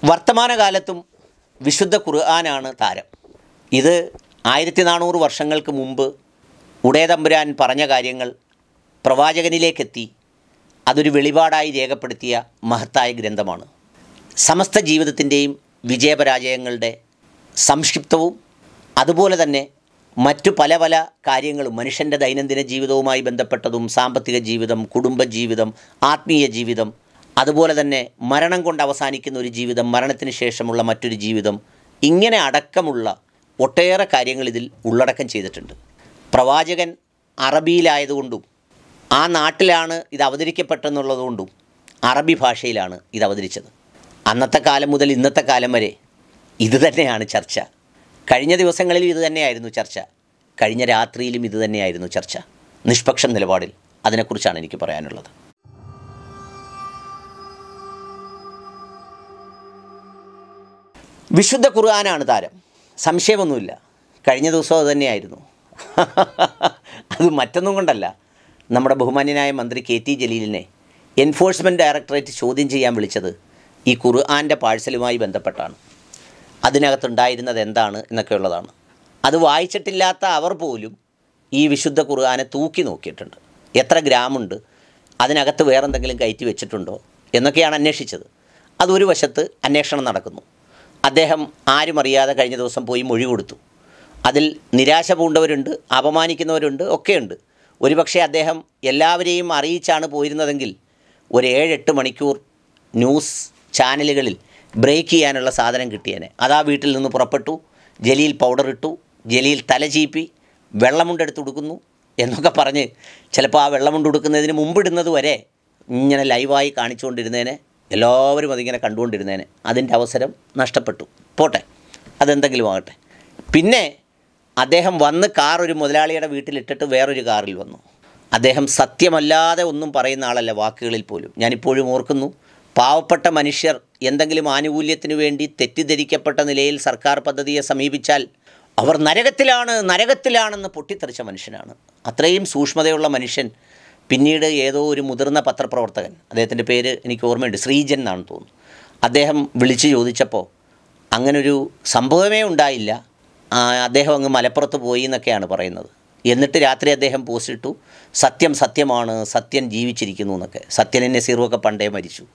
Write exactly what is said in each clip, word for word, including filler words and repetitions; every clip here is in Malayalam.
വർത്തമാനകാലത്തും വിശുദ്ധ ഖുർആനാണ് താരം. ഇത് ആയിരത്തി നാനൂറ് വർഷങ്ങൾക്ക് മുമ്പ് ഉടയതമ്പുരാൻ പറഞ്ഞ കാര്യങ്ങൾ പ്രവാചകനിലേക്കെത്തി അതൊരു വെളിപാടായി രേഖപ്പെടുത്തിയ മഹത്തായ ഗ്രന്ഥമാണ്. സമസ്ത ജീവിതത്തിൻ്റെയും വിജയപരാജയങ്ങളുടെ സംക്ഷിപ്തവും അതുപോലെ തന്നെ മറ്റു പല പല കാര്യങ്ങളും മനുഷ്യൻ്റെ ദൈനംദിന ജീവിതവുമായി ബന്ധപ്പെട്ടതും, സാമ്പത്തിക ജീവിതം, കുടുംബജീവിതം, ആത്മീയ ജീവിതം, അതുപോലെ തന്നെ മരണം കൊണ്ട് അവസാനിക്കുന്ന ഒരു ജീവിതം, മരണത്തിന് ശേഷമുള്ള മറ്റൊരു ജീവിതം, ഇങ്ങനെ അടക്കമുള്ള ഒട്ടേറെ കാര്യങ്ങൾ ഇതിൽ ഉള്ളടക്കം ചെയ്തിട്ടുണ്ട്. പ്രവാചകൻ അറബിയിലായതുകൊണ്ടും ആ നാട്ടിലാണ് ഇത് അവതരിക്കപ്പെട്ടെന്നുള്ളതുകൊണ്ടും അറബി ഭാഷയിലാണ് ഇത് അവതരിച്ചത്. അന്നത്തെ കാലം മുതൽ ഇന്നത്തെ കാലം വരെ ഇത് തന്നെയാണ് ചർച്ച. കഴിഞ്ഞ ദിവസങ്ങളിലും ഇത് തന്നെയായിരുന്നു ചർച്ച, കഴിഞ്ഞ രാത്രിയിലും ഇത് തന്നെയായിരുന്നു ചർച്ച. നിഷ്പക്ഷ നിലപാടിൽ അതിനെക്കുറിച്ചാണ് എനിക്ക് പറയാനുള്ളത്. വിശുദ്ധ ഖുർആനാണ് താരം, സംശയമൊന്നുമില്ല. കഴിഞ്ഞ ദിവസം അത് തന്നെയായിരുന്നു. അത് മറ്റൊന്നും കൊണ്ടല്ല, നമ്മുടെ ബഹുമാന്യനായ മന്ത്രി കെ ടി ജലീലിനെ എൻഫോഴ്സ്മെൻറ്റ് ഡയറക്ടറേറ്റ് ചോദ്യം ചെയ്യാൻ വിളിച്ചത് ഈ ഖുർആൻ്റെ പാഴ്സലുമായി ബന്ധപ്പെട്ടാണ്. അതിനകത്തുണ്ടായിരുന്നത് എന്താണ് എന്നൊക്കെയുള്ളതാണ്. അത് വായിച്ചിട്ടില്ലാത്ത അവർ പോലും ഈ വിശുദ്ധ ഖുർആനെ തൂക്കി നോക്കിയിട്ടുണ്ട്. എത്ര ഗ്രാമുണ്ട്, അതിനകത്ത് വേറെന്തെങ്കിലും കയറ്റി വെച്ചിട്ടുണ്ടോ എന്നൊക്കെയാണ് അന്വേഷിച്ചത്. അതൊരു വശത്ത് അന്വേഷണം നടക്കുന്നു. അദ്ദേഹം ആരും അറിയാതെ കഴിഞ്ഞ ദിവസം പോയി മൊഴി കൊടുത്തു. അതിൽ നിരാശ പൂണ്ടവരുണ്ട്, അപമാനിക്കുന്നവരുണ്ട്, ഒക്കെയുണ്ട്. ഒരുപക്ഷെ അദ്ദേഹം എല്ലാവരെയും അറിയിച്ചാണ് പോയിരുന്നതെങ്കിൽ ഒരു ഏഴെട്ട് മണിക്കൂർ ന്യൂസ് ചാനലുകളിൽ ബ്രേക്ക് ചെയ്യാനുള്ള സാധനം കിട്ടിയേനെ. അതാ വീട്ടിൽ നിന്ന് പുറപ്പെട്ടു, ജലീൽ പൗഡർ ഇട്ടു, ജലീൽ തലചീപ്പി, വെള്ളമുണ്ടെടുത്ത് കൊടുക്കുന്നു എന്നൊക്കെ പറഞ്ഞ് ചിലപ്പോൾ ആ വെള്ളമുണ്ട് കൊടുക്കുന്നതിന് മുമ്പിടുന്നത് വരെ ഇങ്ങനെ ലൈവായി കാണിച്ചുകൊണ്ടിരുന്നേനെ. എല്ലാവരും അതിങ്ങനെ കണ്ടുകൊണ്ടിരുന്നേനെ. അതിൻ്റെ അവസരം നഷ്ടപ്പെട്ടു. പോട്ടെ, അതെന്തെങ്കിലും ആകട്ടെ. പിന്നെ അദ്ദേഹം വന്ന് കാർ ഒരു മുതലാളിയുടെ വീട്ടിലിട്ടിട്ട് വേറൊരു കാറിൽ വന്നു. അദ്ദേഹം സത്യമല്ലാതെ ഒന്നും പറയുന്ന ആളല്ല വാക്കുകളിൽ പോലും. ഞാനിപ്പോഴും ഓർക്കുന്നു, പാവപ്പെട്ട മനുഷ്യർ എന്തെങ്കിലും ആനുകൂല്യത്തിന് വേണ്ടി തെറ്റിദ്ധരിക്കപ്പെട്ട നിലയിൽ സർക്കാർ പദ്ധതിയെ സമീപിച്ചാൽ അവർ നരകത്തിലാണ് നരകത്തിലാണെന്ന് പൊട്ടിത്തെറിച്ച മനുഷ്യനാണ്. അത്രയും സൂക്ഷ്മതയുള്ള മനുഷ്യൻ പിന്നീട് ഏതോ ഒരു മുതിർന്ന പത്രപ്രവർത്തകൻ, അദ്ദേഹത്തിൻ്റെ പേര് എനിക്ക് ഓർമ്മയുണ്ട്, ശ്രീജൻ എന്നാണ് തോന്നുന്നു, അദ്ദേഹം വിളിച്ചു ചോദിച്ചപ്പോൾ അങ്ങനൊരു സംഭവമേ ഉണ്ടായില്ല, അദ്ദേഹം അങ്ങ് മലപ്പുറത്ത് പോയി എന്നൊക്കെയാണ് പറയുന്നത്. എന്നിട്ട് രാത്രി അദ്ദേഹം പോസ്റ്റ് ഇട്ടു, സത്യം സത്യമാണ്, സത്യൻ ജീവിച്ചിരിക്കുന്നു എന്നൊക്കെ. സത്യനെ നസീറുമൊക്കെ പണ്ടേ മരിച്ചു.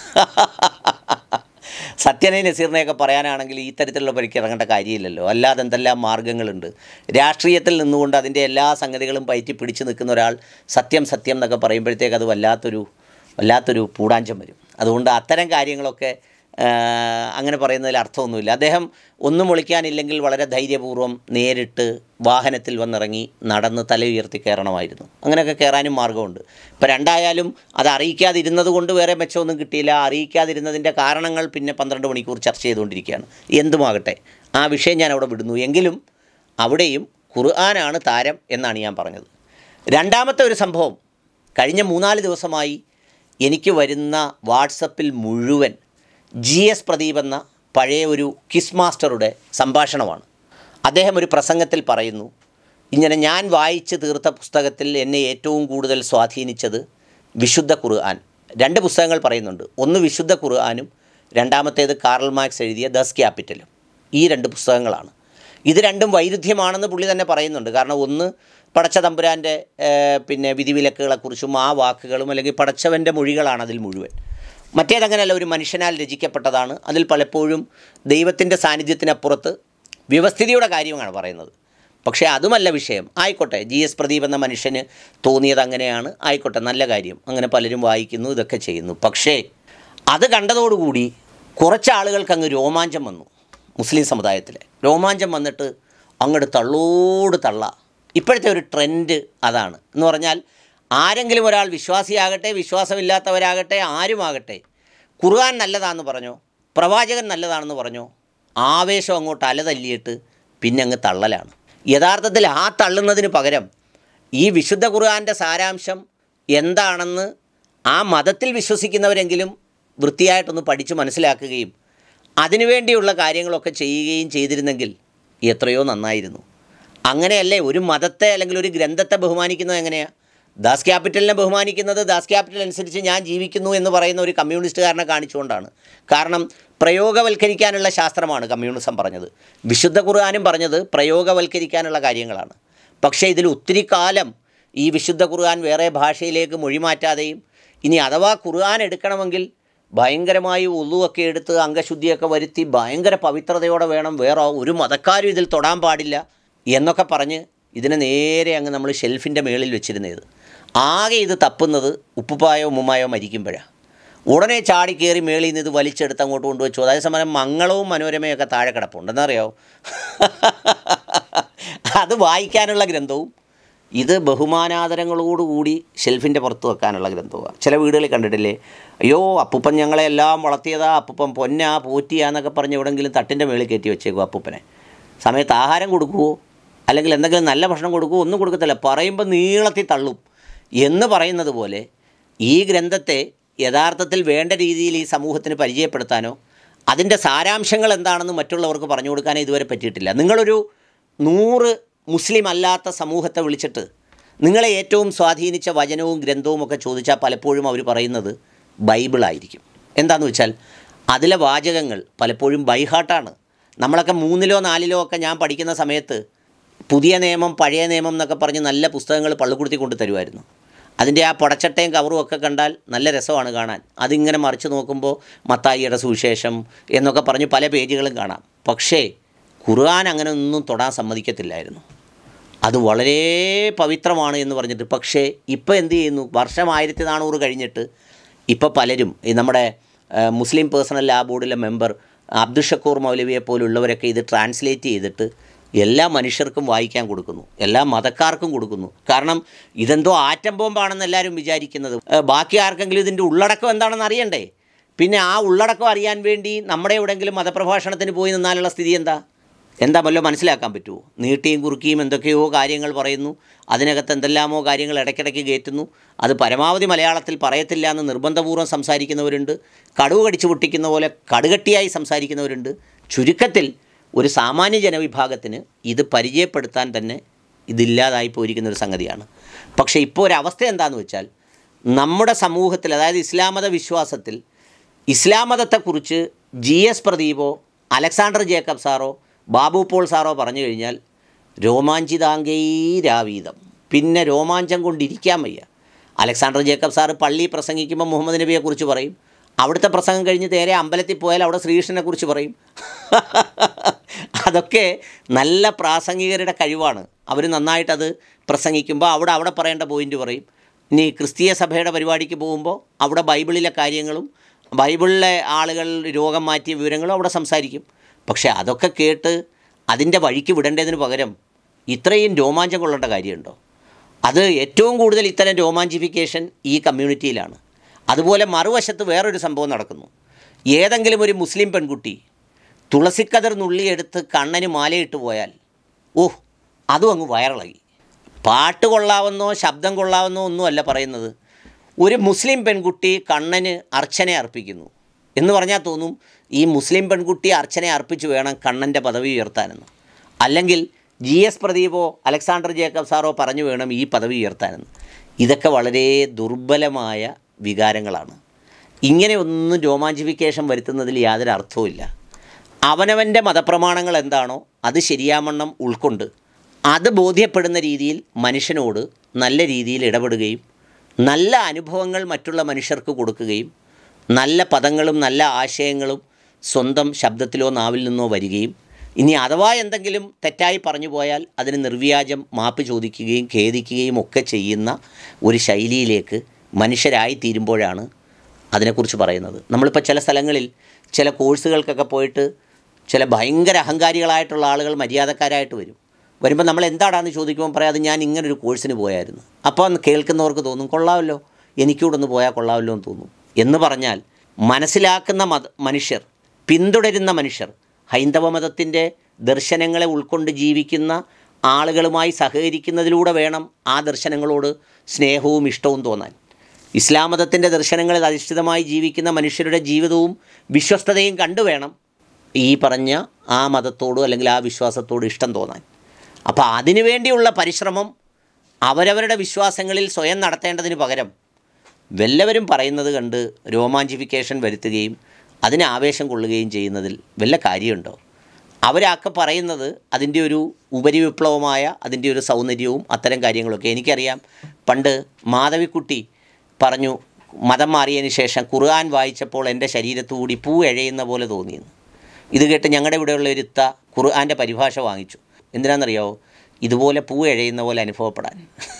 സത്യനെ നസീറിനെയൊക്കെ പറയാനാണെങ്കിൽ ഈ തരത്തിലുള്ള പരിക്ക് ഇറങ്ങേണ്ട കാര്യമില്ലല്ലോ. അല്ലാതെ എന്തെല്ലാം മാർഗ്ഗങ്ങളുണ്ട്. രാഷ്ട്രീയത്തിൽ നിന്നുകൊണ്ട് അതിൻ്റെ എല്ലാ സംഗതികളും പയറ്റി പിടിച്ച് നിൽക്കുന്ന ഒരാൾ സത്യം സത്യം എന്നൊക്കെ പറയുമ്പോഴത്തേക്ക് അത് വല്ലാത്തൊരു വല്ലാത്തൊരു പൂടാഞ്ചം വരും. അതുകൊണ്ട് അത്തരം കാര്യങ്ങളൊക്കെ അങ്ങനെ പറയുന്നതിൽ അർത്ഥമൊന്നുമില്ല. അദ്ദേഹം ഒന്നും ഒളിക്കാനില്ലെങ്കിൽ വളരെ ധൈര്യപൂർവ്വം നേരിട്ട് വാഹനത്തിൽ വന്നിറങ്ങി നടന്ന് തല ഉയർത്തി കയറണമായിരുന്നു. അങ്ങനെയൊക്കെ കയറാനും മാർഗ്ഗമുണ്ട്. ഇപ്പോൾ രണ്ടായാലും അത് അറിയിക്കാതിരുന്നത് കൊണ്ട് വേറെ മെച്ചമൊന്നും കിട്ടിയില്ല. അറിയിക്കാതിരുന്നതിൻ്റെ കാരണങ്ങൾ പിന്നെ പന്ത്രണ്ട് മണിക്കൂർ ചർച്ച ചെയ്തുകൊണ്ടിരിക്കുകയാണ്. എന്തുമാകട്ടെ, ആ വിഷയം ഞാൻ അവിടെ വിടുന്നു. എങ്കിലും അവിടെയും ഖുർആനാണ് താരം എന്നാണ് ഞാൻ പറഞ്ഞത്. രണ്ടാമത്തെ ഒരു സംഭവം, കഴിഞ്ഞ മൂന്നാല് ദിവസമായി എനിക്ക് വരുന്ന വാട്സപ്പിൽ മുഴുവൻ ജി എസ് പ്രദീപ് എന്ന പഴയ ഒരു കിസ് മാസ്റ്ററുടെ സംഭാഷണമാണ്. അദ്ദേഹം ഒരു പ്രസംഗത്തിൽ പറയുന്നു, ഇങ്ങനെ ഞാൻ വായിച്ച് തീർത്ത പുസ്തകത്തിൽ എന്നെ ഏറ്റവും കൂടുതൽ സ്വാധീനിച്ചത് വിശുദ്ധ ഖുർആൻ. രണ്ട് പുസ്തകങ്ങൾ പറയുന്നുണ്ട്. ഒന്ന് വിശുദ്ധ ഖുർആനും രണ്ടാമത്തേത് കാർൽ മാർക്സ് എഴുതിയ ദസ് ക്യാപിറ്റലും. ഈ രണ്ട് പുസ്തകങ്ങളാണ്. ഇത് രണ്ടും വൈരുദ്ധ്യമാണെന്ന് പുള്ളി തന്നെ പറയുന്നുണ്ട്. കാരണം ഒന്ന് പടച്ച തമ്പുരാൻ്റെ പിന്നെ വിധിവിലക്കുകളെക്കുറിച്ചും ആ വാക്കുകളും അല്ലെങ്കിൽ പടച്ചവൻ്റെ മൊഴികളാണ് അതിൽ മുഴുവൻ. മറ്റേതങ്ങനെയല്ല, ഒരു മനുഷ്യനാൽ രചിക്കപ്പെട്ടതാണ്. അതിൽ പലപ്പോഴും ദൈവത്തിൻ്റെ സാന്നിധ്യത്തിനപ്പുറത്ത് വ്യവസ്ഥിതിയുടെ കാര്യമാണ് പറയുന്നത്. പക്ഷേ അതുമല്ല വിഷയം. ആയിക്കോട്ടെ, ജി എസ് പ്രദീപ് എന്ന മനുഷ്യന് തോന്നിയത് അങ്ങനെയാണ്, ആയിക്കോട്ടെ, നല്ല കാര്യം. അങ്ങനെ പലരും വായിക്കുന്നു, ഇതൊക്കെ ചെയ്യുന്നു. പക്ഷേ അത് കണ്ടതോടുകൂടി കുറച്ച് ആളുകൾക്ക് അങ്ങ് രോമാഞ്ചം വന്നു. മുസ്ലിം സമുദായത്തിലെ രോമാഞ്ചം വന്നിട്ട് അങ്ങോട്ട് തള്ളോട് തള്ള. ഇപ്പോഴത്തെ ഒരു ട്രെൻഡ് അതാണ്. എന്ന് പറഞ്ഞാൽ ആരെങ്കിലും ഒരാൾ വിശ്വാസിയാകട്ടെ വിശ്വാസമില്ലാത്തവരാകട്ടെ ആരുമാകട്ടെ, ഖുർആൻ നല്ലതാണെന്ന് പറഞ്ഞോ, പ്രവാചകൻ നല്ലതാണെന്ന് പറഞ്ഞോ, ആവേശം അങ്ങോട്ട് അലതല്ലിയിട്ട് പിന്നെ അങ്ങ് തള്ളലാണ്. യഥാർത്ഥത്തിൽ ആ തള്ളുന്നതിന് പകരം ഈ വിശുദ്ധ ഖുർആൻ്റെ സാരാംശം എന്താണെന്ന് ആ മതത്തിൽ വിശ്വസിക്കുന്നവരെങ്കിലും വൃത്തിയായിട്ടൊന്ന് പഠിച്ച് മനസ്സിലാക്കുകയും അതിനുവേണ്ടിയുള്ള കാര്യങ്ങളൊക്കെ ചെയ്യുകയും ചെയ്തിരുന്നെങ്കിൽ എത്രയോ നന്നായിരുന്നു. അങ്ങനെയല്ലേ ഒരു മതത്തെ അല്ലെങ്കിൽ ഒരു ഗ്രന്ഥത്തെ ബഹുമാനിക്കുന്നത്? എങ്ങനെയാണ്? ദാസ് ക്യാപിറ്റലിനെ ബഹുമാനിക്കുന്നത് ദാസ് ക്യാപിറ്റൽ അനുസരിച്ച് ഞാൻ ജീവിക്കുന്നു എന്ന് പറയുന്ന ഒരു കമ്മ്യൂണിസ്റ്റുകാരനെ കാണിച്ചുകൊണ്ടാണ്. കാരണം പ്രയോഗവൽക്കരിക്കാനുള്ള ശാസ്ത്രമാണ് കമ്മ്യൂണിസം പറഞ്ഞത്. വിശുദ്ധ ഖുർആനും പറഞ്ഞത് പ്രയോഗവൽക്കരിക്കാനുള്ള കാര്യങ്ങളാണ്. പക്ഷേ ഇതിൽ ഒത്തിരി കാലം ഈ വിശുദ്ധ ഖുർആൻ വേറെ ഭാഷയിലേക്ക് മൊഴിമാറ്റാതെയും ഇനി അഥവാ ഖുർആൻ എടുക്കണമെങ്കിൽ ഭയങ്കരമായി ഉളുവൊക്കെ എടുത്ത് അംഗശുദ്ധിയൊക്കെ വരുത്തി ഭയങ്കര പവിത്രതയോടെ വേണം, വേറെ ഒരു മതക്കാരും ഇതിൽ തൊടാൻ പാടില്ല എന്നൊക്കെ പറഞ്ഞ് ഇതിനെ നേരെ അങ്ങ് നമ്മൾ ഷെൽഫിൻ്റെ മേളിൽ വെച്ചിരുന്നത്. ആകെ ഇത് തപ്പുന്നത് ഉപ്പുപ്പായോ ഉമ്മുമായോ മരിക്കുമ്പോഴാണ്. ഉടനെ ചാടി കയറി മേളിൽ നിന്ന് ഇത് വലിച്ചെടുത്ത് അങ്ങോട്ട് കൊണ്ടുവച്ചു. അതേസമയം മംഗളവും മനോരമയൊക്കെ താഴെ കിടപ്പുണ്ടെന്നറിയാമോ? അത് വായിക്കാനുള്ള ഗ്രന്ഥവും ഇത് ബഹുമാനാദരങ്ങളോടുകൂടി ഷെൽഫിൻ്റെ പുറത്ത് വെക്കാനുള്ള ഗ്രന്ഥമാണ്. ചില വീടുകളിൽ കണ്ടിട്ടില്ലേ, അയ്യോ അപ്പൂപ്പൻ ഞങ്ങളെ എല്ലാം വളർത്തിയതാ, അപ്പൂപ്പൻ പൊന്നാ പോറ്റിയാന്നൊക്കെ പറഞ്ഞ് എവിടെയെങ്കിലും തട്ടിൻ്റെ മേളിൽ കയറ്റി വെച്ചേക്കും. അപ്പൂപ്പനെ സമയത്ത് ആഹാരം കൊടുക്കുമോ അല്ലെങ്കിൽ എന്തെങ്കിലും നല്ല ഭക്ഷണം കൊടുക്കുമോ? ഒന്നും കൊടുക്കത്തില്ല. പറയുമ്പോൾ നീളത്തിൽ തള്ളും എന്ന് പറയുന്നത് പോലെ ഈ ഗ്രന്ഥത്തെ യഥാർത്ഥത്തിൽ വേണ്ട രീതിയിൽ ഈ സമൂഹത്തിന് പരിചയപ്പെടുത്താനോ അതിൻ്റെ സാരാംശങ്ങൾ എന്താണെന്ന് മറ്റുള്ളവർക്ക് പറഞ്ഞു കൊടുക്കാനോ ഇതുവരെ പറ്റിയിട്ടില്ല. നിങ്ങളൊരു നൂറ് മുസ്ലിം അല്ലാത്ത സമൂഹത്തെ വിളിച്ചിട്ട് നിങ്ങളെ ഏറ്റവും സ്വാധീനിച്ച വചനവും ഗ്രന്ഥവും ഒക്കെ ചോദിച്ചാൽ പലപ്പോഴും അവർ പറയുന്നത് ബൈബിളായിരിക്കും. എന്താണെന്ന് വെച്ചാൽ അതിലെ വാചകങ്ങൾ പലപ്പോഴും ബൈഹാർട്ടാണ്. നമ്മളൊക്കെ മൂന്നിലോ നാലിലോ ഒക്കെ ഞാൻ പഠിക്കുന്ന സമയത്ത് പുതിയ നിയമം പഴയ നിയമം എന്നൊക്കെ പറഞ്ഞ് നല്ല പുസ്തകങ്ങൾ പള്ളിക്കൂടത്തിൽ കൊണ്ട് തരുമായിരുന്നു. അതിൻ്റെ ആ പടച്ചട്ടയും കവറും ഒക്കെ കണ്ടാൽ നല്ല രസമാണ് കാണാൻ. അതിങ്ങനെ മറിച്ച് നോക്കുമ്പോൾ മത്തായിയുടെ സുവിശേഷം എന്നൊക്കെ പറഞ്ഞ് പല പേജുകളും കാണാം. പക്ഷേ ഖുർആൻ അങ്ങനെ ഒന്നും തൊടാൻ സമ്മതിക്കത്തില്ലായിരുന്നു. അത് വളരെ പവിത്രമാണ് എന്ന് പറഞ്ഞിട്ട്. പക്ഷേ ഇപ്പോൾ എന്ത് ചെയ്യുന്നു? വർഷം ആയിരത്തി നാനൂറ് കഴിഞ്ഞിട്ട് ഇപ്പോൾ പലരും ഈ നമ്മുടെ മുസ്ലിം പേഴ്സണൽ ലാ ബോർഡിലെ മെമ്പർ അബ്ദുൽ ഷക്കൂർ മൗലവിയെ പോലുള്ളവരൊക്കെ ഇത് ട്രാൻസ്ലേറ്റ് ചെയ്തിട്ട് എല്ലാ മനുഷ്യർക്കും വായിക്കാൻ കൊടുക്കുന്നു, എല്ലാ മതക്കാർക്കും കൊടുക്കുന്നു. കാരണം ഇതെന്തോ ആറ്റം ബോംബാണെന്ന് എല്ലാവരും വിചാരിക്കുന്നത്. ബാക്കി ആർക്കെങ്കിലും ഇതിൻ്റെ ഉള്ളടക്കം എന്താണെന്ന് അറിയണ്ടേ? പിന്നെ ആ ഉള്ളടക്കം അറിയാൻ വേണ്ടി നമ്മുടെ എവിടെയെങ്കിലും മതപ്രഭാഷണത്തിന് പോയി നിന്നാലുള്ള സ്ഥിതി എന്താ എന്താ വല്ലോ മനസ്സിലാക്കാൻ പറ്റുമോ? നീട്ടിയും കുറുക്കിയും എന്തൊക്കെയോ കാര്യങ്ങൾ പറയുന്നു, അതിനകത്ത് എന്തെല്ലാമോ കാര്യങ്ങൾ ഇടയ്ക്കിടയ്ക്ക് കയറ്റുന്നു. അത് പരമാവധി മലയാളത്തിൽ പറയത്തില്ല എന്ന് നിർബന്ധപൂർവ്വം സംസാരിക്കുന്നവരുണ്ട്, കടുവ് കടിച്ചു പൊട്ടിക്കുന്ന പോലെ കടുകട്ടിയായി സംസാരിക്കുന്നവരുണ്ട്. ചുരുക്കത്തിൽ ഒരു സാമാന്യ ജനവിഭാഗത്തിന് ഇത് പരിചയപ്പെടുത്താൻ തന്നെ ഇതില്ലാതായി പോയിരിക്കുന്നൊരു സംഗതിയാണ്. പക്ഷേ ഇപ്പോൾ ഒരവസ്ഥ എന്താണെന്ന് വെച്ചാൽ നമ്മുടെ സമൂഹത്തിൽ, അതായത് ഇസ്ലാം മത വിശ്വാസത്തിൽ ഇസ്ലാം മതത്തെക്കുറിച്ച് ജി എസ് പ്രദീപോ അലക്സാണ്ടർ ജേക്കബ് സാറോ ബാബു പോൾ സാറോ പറഞ്ഞു കഴിഞ്ഞാൽ രോമാഞ്ചിതാംഗൈരാവീതം, പിന്നെ രോമാഞ്ചം കൊണ്ടിരിക്കാൻ വയ്യ. അലക്സാണ്ടർ ജേക്കബ് സാറ് പള്ളി പ്രസംഗിക്കുമ്പോൾ മുഹമ്മദ് നബിയെക്കുറിച്ച് പറയും, അവിടുത്തെ പ്രസംഗം കഴിഞ്ഞ് നേരെ അമ്പലത്തിൽ പോയാൽ അവിടെ ശ്രീകൃഷ്ണനെക്കുറിച്ച് പറയും. അതൊക്കെ നല്ല പ്രാസംഗികരുടെ കഴിവാണ്. അവർ നന്നായിട്ടത് പ്രസംഗിക്കുമ്പോൾ അവിടെ അവിടെ പറയേണ്ട പോയിൻ്റ് പറയും. ഇനി ക്രിസ്തീയ സഭയുടെ പരിപാടിക്ക് പോകുമ്പോൾ അവിടെ ബൈബിളിലെ കാര്യങ്ങളും ബൈബിളിലെ ആളുകൾ രോഗം മാറ്റിയ വിവരങ്ങളും അവിടെ സംസാരിക്കും. പക്ഷേ അതൊക്കെ കേട്ട് അതിൻ്റെ വഴിക്ക് വിടേണ്ടതിന് പകരം ഇത്രയും രോമാഞ്ചം കൊള്ളേണ്ട കാര്യമുണ്ടോ? അത് ഏറ്റവും കൂടുതൽ ഇത്തരം രോമാഞ്ചിഫിക്കേഷൻ ഈ കമ്മ്യൂണിറ്റിയിലാണ്. അതുപോലെ മറുവശത്ത് വേറൊരു സംഭവം നടക്കുന്നു. ഏതെങ്കിലും ഒരു മുസ്ലിം പെൺകുട്ടി തുളസിക്കതിർ നുള്ളിയെടുത്ത് കണ്ണന് മാലയിട്ട് പോയാൽ ഓഹ് അതും അങ്ങ് വയറിളകി. പാട്ട് കൊള്ളാവുന്നോ ശബ്ദം കൊള്ളാവുന്നോ ഒന്നുമല്ല പറയുന്നത്. ഒരു മുസ്ലിം പെൺകുട്ടി കണ്ണന് അർച്ചന അർപ്പിക്കുന്നു എന്ന് പറഞ്ഞാൽ തോന്നും ഈ മുസ്ലിം പെൺകുട്ടി അർച്ചന അർപ്പിച്ച് വേണം കണ്ണൻ്റെ പദവി ഉയർത്താനെന്ന്, അല്ലെങ്കിൽ ജി എസ് പ്രദീപോ അലക്സാണ്ടർ ജേക്കബ് സാറോ പറഞ്ഞു വേണം ഈ പദവി ഉയർത്താനെന്ന്. ഇതൊക്കെ വളരെ ദുർബലമായ വികാരങ്ങളാണ്. ഇങ്ങനെ ഒന്നും രോമാഞ്ചിഫിക്കേഷൻ വരുത്തുന്നതിൽ യാതൊരു അർത്ഥവുമില്ല. അവനവൻ്റെ മതപ്രമാണങ്ങൾ എന്താണോ അത് ശരിയാവണ്ണം ഉൾക്കൊണ്ട് അത് ബോധ്യപ്പെടുന്ന രീതിയിൽ മനുഷ്യനോട് നല്ല രീതിയിൽ ഇടപെടുകയും നല്ല അനുഭവങ്ങൾ മറ്റുള്ള മനുഷ്യർക്ക് കൊടുക്കുകയും നല്ല പദങ്ങളും നല്ല ആശയങ്ങളും സ്വന്തം ശബ്ദത്തിലോ നാവിൽ നിന്നോ വരികയും ഇനി അഥവാ എന്തെങ്കിലും തെറ്റായി പറഞ്ഞു പോയാൽ അതിന് നിർവ്യാജം മാപ്പ് ചോദിക്കുകയും ഖേദിക്കുകയും ഒക്കെ ചെയ്യുന്ന ഒരു ശൈലിയിലേക്ക് മനുഷ്യരായി തീരുമ്പോഴാണ് അതിനെക്കുറിച്ച് പറയുന്നത്. നമ്മളിപ്പോൾ ചില സ്ഥലങ്ങളിൽ ചില കോഴ്സുകൾക്കൊക്കെ പോയിട്ട് ചില ഭയങ്കര അഹങ്കാരികളായിട്ടുള്ള ആളുകൾ മര്യാദക്കാരായിട്ട് വരും. വരുമ്പോൾ നമ്മൾ എന്താടാന്ന് ചോദിക്കുമ്പോൾ പറയാം അത് ഞാൻ ഇങ്ങനൊരു കോഴ്സിന് പോയായിരുന്നു. അപ്പോൾ കേൾക്കുന്നവർക്ക് തോന്നും കൊള്ളാമല്ലോ, എനിക്കൂടെ ഒന്ന് പോയാൽ കൊള്ളാമല്ലോ എന്ന് തോന്നും. എന്ന് പറഞ്ഞാൽ മനസ്സിലാക്കുന്ന മത മനുഷ്യർ പിന്തുടരുന്ന മനുഷ്യർ ഹൈന്ദവ മതത്തിൻ്റെ ദർശനങ്ങളെ ഉൾക്കൊണ്ട് ജീവിക്കുന്ന ആളുകളുമായി സഹകരിക്കുന്നതിലൂടെ വേണം ആ ദർശനങ്ങളോട് സ്നേഹവും ഇഷ്ടവും തോന്നാൻ. ഇസ്ലാം മതത്തിൻ്റെ ദർശനങ്ങളിൽ അധിഷ്ഠിതമായി ജീവിക്കുന്ന മനുഷ്യരുടെ ജീവിതവും വിശ്വസ്തതയും കണ്ടു വേണം ഈ പറഞ്ഞ ആ മതത്തോട് അല്ലെങ്കിൽ ആ വിശ്വാസത്തോട് ഇഷ്ടം തോന്നാൻ. അപ്പോൾ അതിനു വേണ്ടിയുള്ള പരിശ്രമം അവരവരുടെ വിശ്വാസങ്ങളിൽ സ്വയം നടത്തേണ്ടതിന് പകരം വല്ലവരും പറയുന്നത് കണ്ട് രോമാഞ്ചിഫിക്കേഷൻ വരുത്തുകയും അതിന് ആവേശം കൊള്ളുകയും ചെയ്യുന്നതിൽ വല്ല കാര്യമുണ്ടോ? അവരൊക്കെ പറയുന്നത് അതിൻ്റെ ഒരു ഉപരിവിപ്ലവമായ അതിൻ്റെ ഒരു സൗന്ദര്യവും അത്തരം കാര്യങ്ങളൊക്കെ. എനിക്കറിയാം, പണ്ട് മാധവിക്കുട്ടി പറഞ്ഞു മതം മാറിയതിന് ശേഷം ഖുർആൻ വായിച്ചപ്പോൾ എൻ്റെ ശരീരത്തുകൂടി പൂ എഴയുന്ന പോലെ തോന്നിയെന്ന്. ഇത് കേട്ട് ഞങ്ങളുടെ ഇവിടെയുള്ള ഒരു ഇത്ത ഖുർആൻ്റെ പരിഭാഷ വാങ്ങിച്ചു. എന്തിനാണെന്നറിയാമോ? ഇതുപോലെ പൂ എഴയുന്ന പോലെ അനുഭവപ്പെടാൻ.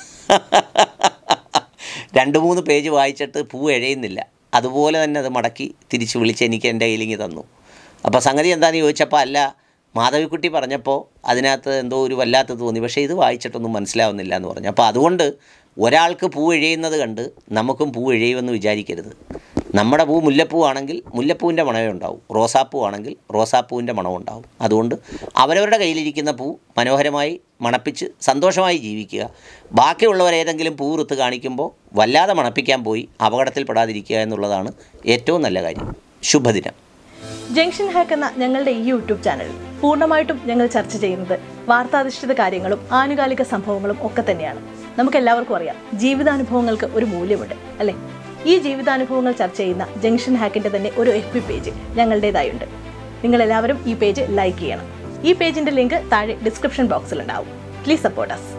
രണ്ട് മൂന്ന് പേജ് വായിച്ചിട്ട് പൂ എഴയുന്നില്ല, അതുപോലെ തന്നെ അത് മടക്കി തിരിച്ച് വിളിച്ച് എനിക്ക് എൻ്റെ കയ്യിലിങ്ങി തന്നു. അപ്പോൾ സംഗതി എന്താണെന്ന് ചോദിച്ചപ്പോൾ, അല്ല മാധവിക്കുട്ടി പറഞ്ഞപ്പോൾ അതിനകത്ത് എന്തോ ഒരു വല്ലാത്തത് തോന്നി, പക്ഷേ ഇത് വായിച്ചിട്ടൊന്നും മനസ്സിലാവുന്നില്ല എന്ന് പറഞ്ഞു. അപ്പോൾ അതുകൊണ്ട് ഒരാൾക്ക് പൂ എഴയുന്നത് കണ്ട് നമുക്കും പൂ എഴയുമെന്ന് വിചാരിക്കരുത്. നമ്മുടെ പൂ മുല്ലപ്പൂ ആണെങ്കിൽ മുല്ലപ്പൂവിൻ്റെ മണമേ ഉണ്ടാവും, റോസാപ്പൂ ആണെങ്കിൽ റോസാപ്പൂവിൻ്റെ മണവും ഉണ്ടാവും. അതുകൊണ്ട് അവരവരുടെ കയ്യിലിരിക്കുന്ന പൂ മനോഹരമായി മണപ്പിച്ച് സന്തോഷമായി ജീവിക്കുക. ബാക്കിയുള്ളവർ ഏതെങ്കിലും പൂ റുത്ത് കാണിക്കുമ്പോൾ വല്ലാതെ മണപ്പിക്കാൻ പോയി അപകടത്തിൽപ്പെടാതിരിക്കുക എന്നുള്ളതാണ് ഏറ്റവും നല്ല കാര്യം. ശുഭദിനം. ജംഗ്ഷൻ ഹാക്ക് എന്ന ഞങ്ങളുടെ ഈ യൂട്യൂബ് ചാനൽ പൂർണ്ണമായിട്ടും ഞങ്ങൾ ചർച്ച ചെയ്യുന്നത് വാർത്താധിഷ്ഠിത കാര്യങ്ങളും ആനുകാലിക സംഭവങ്ങളും ഒക്കെ തന്നെയാണ്. നമുക്കെല്ലാവർക്കും അറിയാം, ജീവിതാനുഭവങ്ങൾക്ക് ഒരു മൂല്യമുണ്ട്, അല്ലേ? ഈ ജീവിതാനുഭവങ്ങൾ ചർച്ച ചെയ്യുന്ന ജംഗ്ഷൻ ഹാക്കിന്റെ തന്നെ ഒരു എഫ് ബി പേജ് ഞങ്ങളുടേതായുണ്ട്. നിങ്ങളെല്ലാവരും ഈ പേജ് ലൈക്ക് ചെയ്യണം. ഈ പേജിന്റെ ലിങ്ക് താഴെ ഡിസ്ക്രിപ്ഷൻ ബോക്സിൽ ഉണ്ടാവും. Please support us.